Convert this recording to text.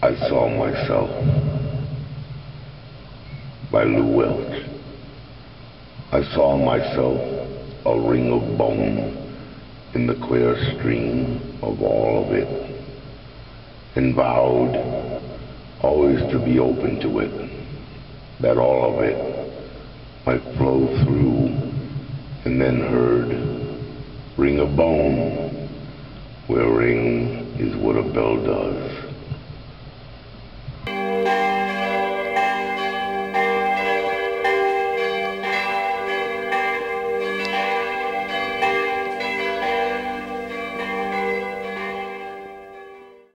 I Saw Myself by Lew Welch. I saw myself a ring of bone in the clear stream of all of it, and vowed always to be open to it, that all of it might flow through, and then heard, ring of bone, where ring is what a bell does.